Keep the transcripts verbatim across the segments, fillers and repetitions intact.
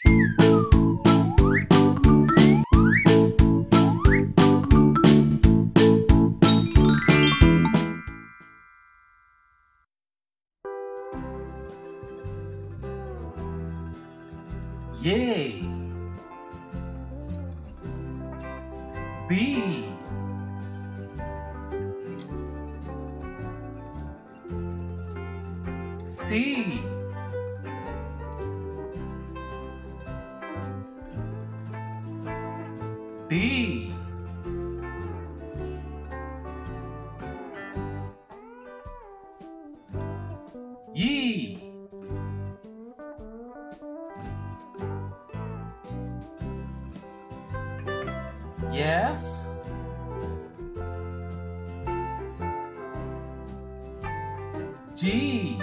A B C D E F G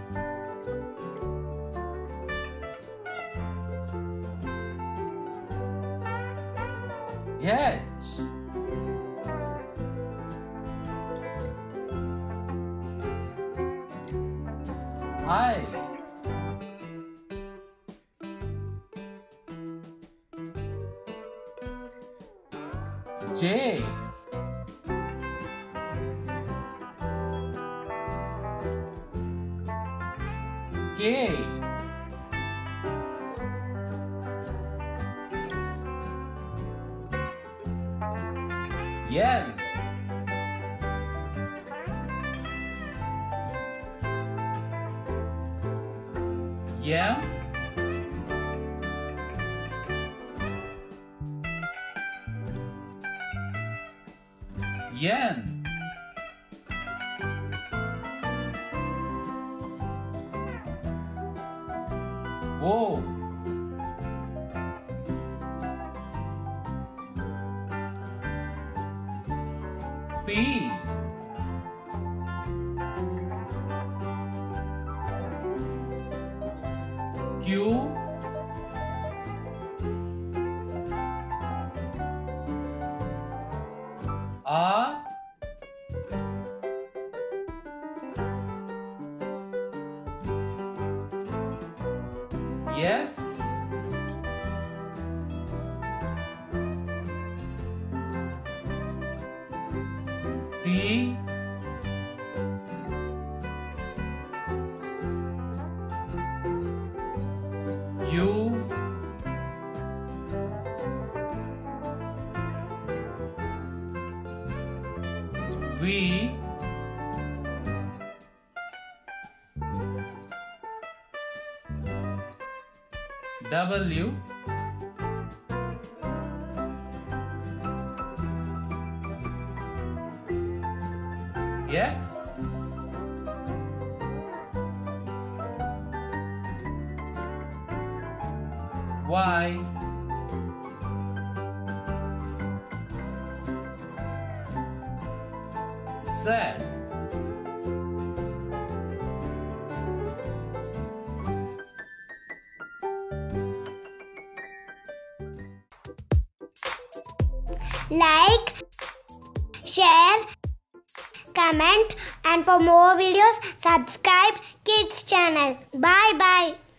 H I J K L M N O P Q R S T U V W X Y Z Like, share, comment, and for more videos, subscribe Kids channel. Bye bye.